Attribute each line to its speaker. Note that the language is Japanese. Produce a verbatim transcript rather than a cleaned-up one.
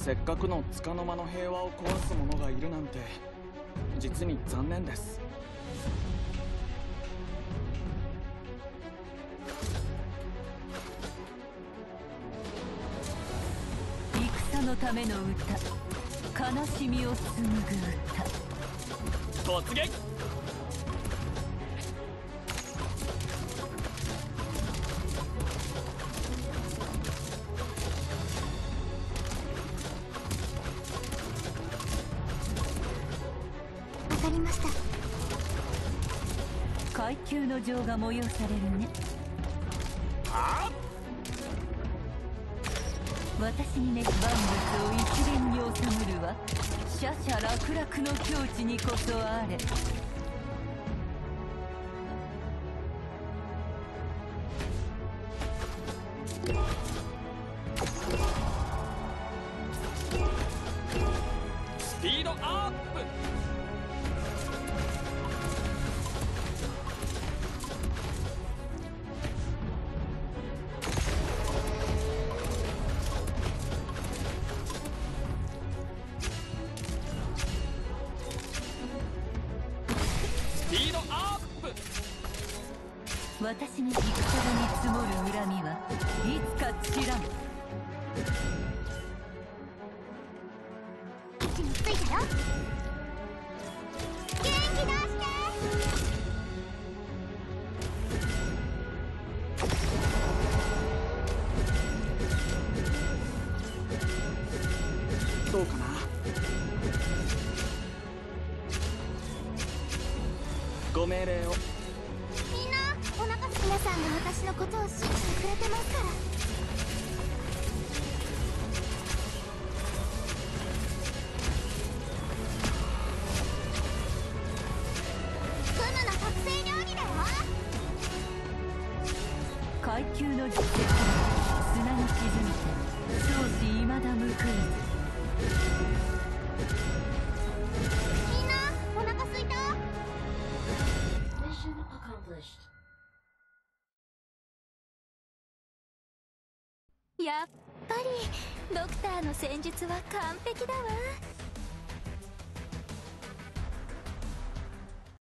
Speaker 1: せっかくの束の間の平和を壊す者がいるなんて実に残念です。
Speaker 2: 戦のための歌、悲しみを紡ぐ歌。
Speaker 1: 突撃。
Speaker 3: わかりました。
Speaker 2: 階級の情が催されるね。
Speaker 1: はあ、
Speaker 2: 私にね、万物を一連に収むるは奢々楽々の境地にこそあれ。
Speaker 1: スピードアップ。スピードアップ。
Speaker 2: 私に戦場に積もる恨みはいつか散らん。
Speaker 3: 位置についたよ。元気出して。
Speaker 1: どうかな。ご命令を。
Speaker 3: みんなお腹す皆さんが私のことを信じてくれてますから。クムの特製料理だよ。
Speaker 2: 階級の実績は砂に沈みて少子未だ報いず。
Speaker 3: みんなお腹すいた。やっぱりドクターの戦術は完璧だわ。